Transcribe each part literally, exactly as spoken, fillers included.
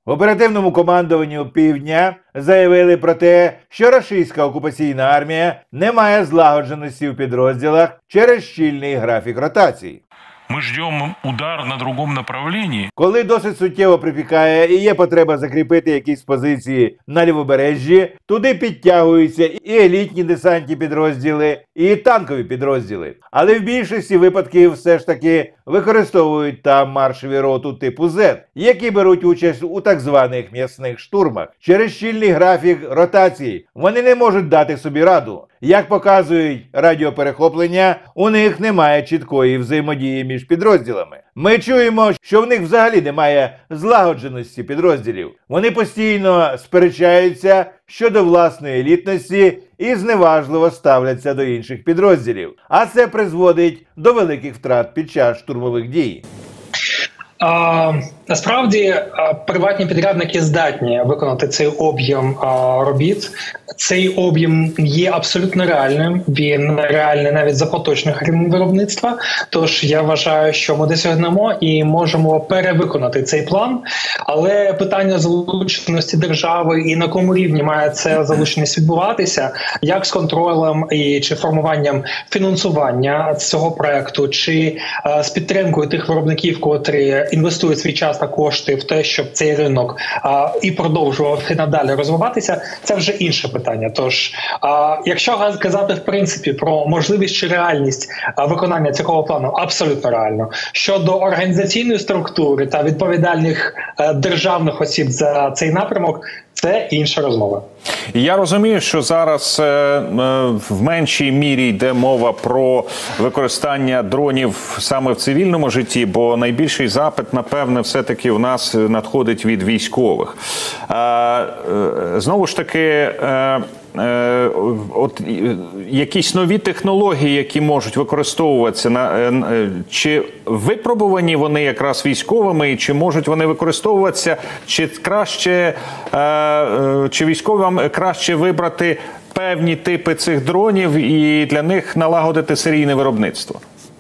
В оперативному командуванні Півдня заявили про те, що рашистська окупаційна армія не має злагодженості в підрозділах через щільний графік ротації. Ми ждемо удар на другому направленні. Коли досить суттєво припікає і є потреба закріпити якісь позиції на лівобережжі, туди підтягуються і елітні десантні підрозділи, і танкові підрозділи. Але в більшості випадків все ж таки використовують там маршові роту типу зет, які беруть участь у так званих м'ясних штурмах. Через щільний графік ротації вони не можуть дати собі раду. Як показують радіоперехоплення, у них немає чіткої взаємодії між підрозділами. Ми чуємо, що в них взагалі немає злагодженості підрозділів. Вони постійно сперечаються щодо власної елітності і зневажливо ставляться до інших підрозділів. А це призводить до великих втрат під час штурмових дій. А, насправді приватні підрядники здатні виконати цей об'єм робіт. Цей об'єм є абсолютно реальним, він реальний навіть за поточних рівнів виробництва. Тож я вважаю, що ми досягнемо і можемо перевиконати цей план. Але питання залученості держави і на якому рівні має ця залученість відбуватися, як з контролем і чи формуванням фінансування цього проекту, чи а, з підтримкою тих виробників, котрі інвестують свій час та кошти в те, щоб цей ринок а, і продовжував і надалі розвиватися, це вже інше питання. Тож, а, якщо казати в принципі про можливість чи реальність а, виконання цього плану, абсолютно реально. Щодо організаційної структури та відповідальних а, державних осіб за цей напрямок, це інша розмова. Я розумію, що зараз е, е, в меншій мірі йде мова про використання дронів саме в цивільному житті, бо найбільший запит, напевне, все-таки у нас надходить від військових. Е, е, знову ж таки, е, е, от, якісь нові технології, які можуть використовуватися, на, е, чи випробувані вони якраз військовими, і чи можуть вони використовуватися, чи краще, е, чи військовим краще вибрати певні типи цих дронів і для них налагодити серійне виробництво?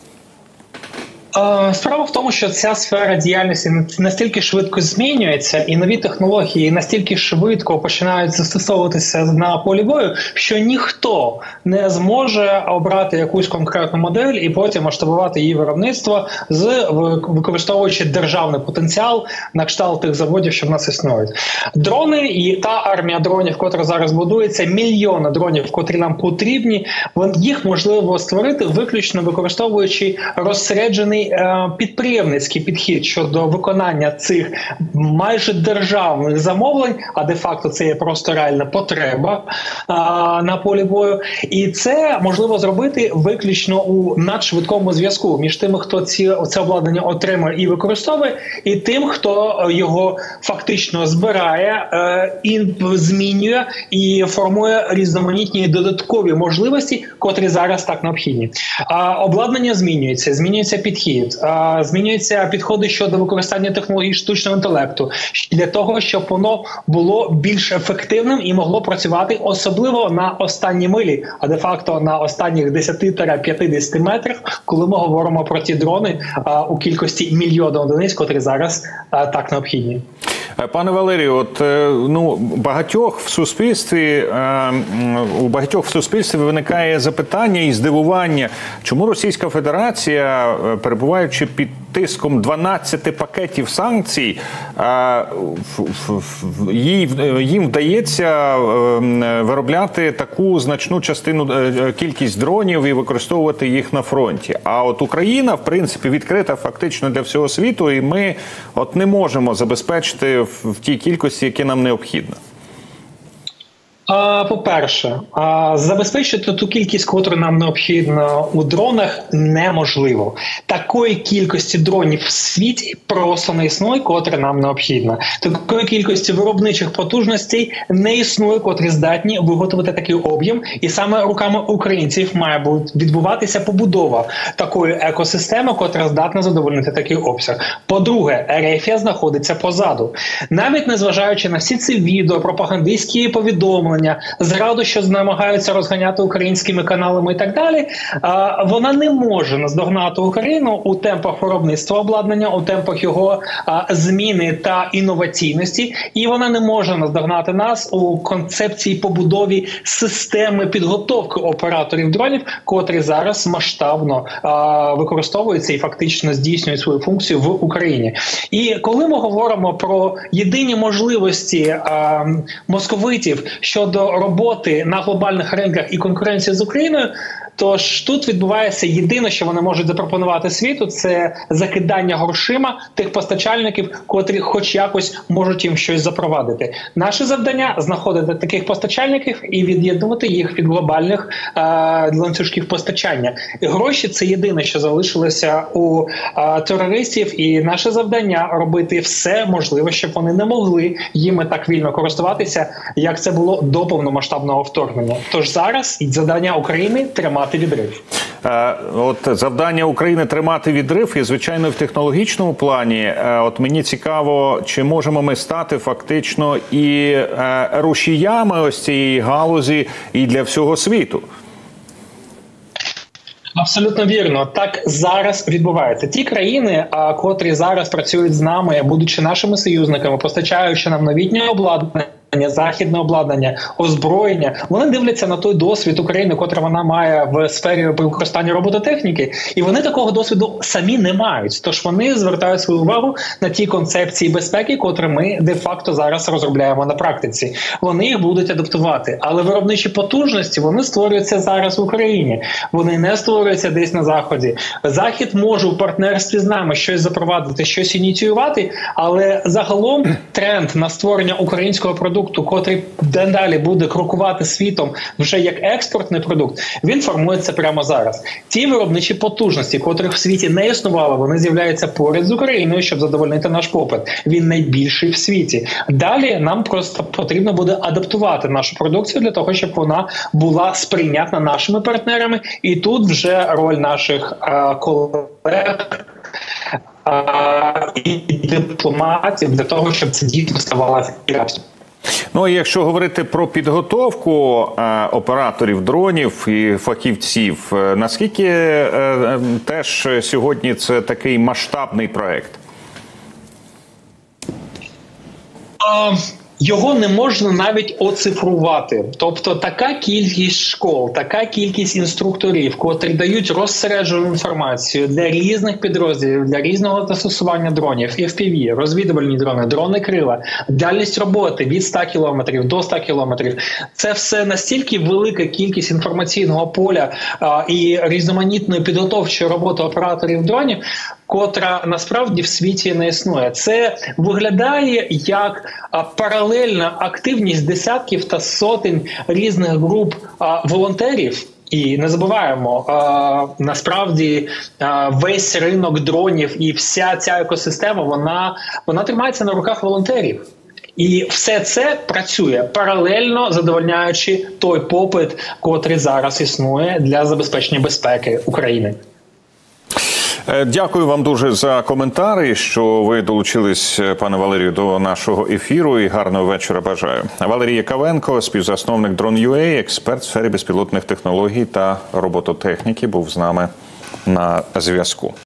Справа в тому, що ця сфера діяльності настільки швидко змінюється, і нові технології настільки швидко починають застосовуватися на полі бою, що ніхто не зможе обрати якусь конкретну модель і потім масштабувати її виробництво, з використовуючи державний потенціал на кшталт тих заводів, що в нас існують. Дрони і та армія дронів, котра зараз будується, мільйони дронів, котрі нам потрібні, їх можливо створити виключно використовуючи розсереджений підприємницький підхід щодо виконання цих майже державних замовлень, а де-факто це є просто реальна потреба а, на полі бою. І це можливо зробити виключно у надшвидкому зв'язку між тими, хто ці, це обладнання отримує і використовує, і тим, хто його фактично збирає, е, і змінює, і формує різноманітні додаткові можливості, котрі зараз так необхідні. А, обладнання змінюється, змінюється підхід. Змінюються підходи щодо використання технологій штучного інтелекту для того, щоб воно було більш ефективним і могло працювати особливо на останній милі, а де-факто на останніх десять-п'ятдесят метрах, коли ми говоримо про ті дрони у кількості мільйона одиниць, котрі зараз так необхідні. Пане Валерію, от ну багатьох в суспільстві у багатьох в суспільстві виникає запитання і здивування, чому Російська Федерація, перебуваючи під тиском дванадцяти пакетів санкцій, їм вдається виробляти таку значну частину кількість дронів і використовувати їх на фронті. А от Україна, в принципі, відкрита фактично для всього світу, і ми от не можемо забезпечити в тій кількості, які нам необхідно. По-перше, забезпечити ту кількість, котру нам необхідно у дронах, неможливо. Такої кількості дронів в світі просто не існує, котра нам необхідна. Такої кількості виробничих потужностей не існує, котрі здатні виготовити такий об'єм. І саме руками українців має відбуватися побудова такої екосистеми, котра здатна задовольнити такий обсяг. По-друге, РФ знаходиться позаду. Навіть незважаючи на всі ці відео, пропагандистські повідомлення, повідомлення, зраду, що намагаються розганяти українськими каналами і так далі, вона не може наздогнати Україну у темпах виробництва обладнання, у темпах його зміни та інноваційності, і вона не може наздогнати нас у концепції побудові системи підготовки операторів дронів, котрі зараз масштабно використовуються і фактично здійснюють свою функцію в Україні. І коли ми говоримо про єдині можливості а, московитів щодо роботи на глобальних ринках і конкуренції з Україною, тож тут відбувається єдине, що вони можуть запропонувати світу, це закидання грошима тих постачальників, котрі хоч якось можуть їм щось запровадити. Наше завдання – знаходити таких постачальників і від'єднувати їх від глобальних е, ланцюжків постачання. І гроші – це єдине, що залишилося у е, терористів, і наше завдання – робити все можливе, щоб вони не могли їми так вільно користуватися, як це було до повномасштабного вторгнення. Тож зараз завдання України – тримати відрив. От завдання України тримати відрив і, звичайно, в технологічному плані. От мені цікаво, чи можемо ми стати фактично і рушіями ось цієї галузі і для всього світу? Абсолютно вірно. Так зараз відбувається. Ті країни, а, котрі зараз працюють з нами, будучи нашими союзниками, постачаючи нам новітнє обладнання, західне обладнання, озброєння, вони дивляться на той досвід України, котра вона має в сфері використання робототехніки, і вони такого досвіду самі не мають. Тож вони звертають свою увагу на ті концепції безпеки, котрі ми де-факто зараз розробляємо на практиці. Вони їх будуть адаптувати. Але виробничі потужності, вони створюються зараз в Україні. Вони не створюються десь на Заході. Захід може у партнерстві з нами щось запровадити, щось ініціювати, але загалом тренд на створення українського продукту, котрий далі буде крокувати світом вже як експортний продукт, він формується прямо зараз. Ті виробничі потужності, котрих в світі не існувало, вони з'являються поряд з Україною, щоб задовольнити наш попит. Він найбільший в світі. Далі нам просто потрібно буде адаптувати нашу продукцію для того, щоб вона була сприйнятна нашими партнерами. І тут вже роль наших а, колег а, і дипломатів для того, щоб це дійсно ставало реальністю. Ну, і якщо говорити про підготовку е, операторів дронів і фахівців, е, наскільки е, е, теж сьогодні це такий масштабний проект? А... Його не можна навіть оцифрувати. Тобто така кількість школ, така кількість інструкторів, котрі дають розсереджену інформацію для різних підрозділів, для різного застосування дронів, еф пі ві, розвідувальні дрони, дрони крила, дальність роботи від ста кілометрів до ста кілометрів. Це все настільки велика кількість інформаційного поля а, і різноманітної підготовчої роботи операторів дронів, котра насправді в світі не існує. Це виглядає як а, паралельна активність десятків та сотень різних груп а, волонтерів. І не забуваємо, а, насправді а, весь ринок дронів і вся ця екосистема, вона, вона тримається на руках волонтерів. І все це працює паралельно, задовольняючи той попит, котрий зараз існує для забезпечення безпеки України. Дякую вам дуже за коментарі, що ви долучились, пане Валерію, до нашого ефіру, і гарного вечора бажаю. Валерій Яковенко, співзасновник Drone.ua, експерт в сфері безпілотних технологій та робототехніки, був з нами на зв'язку.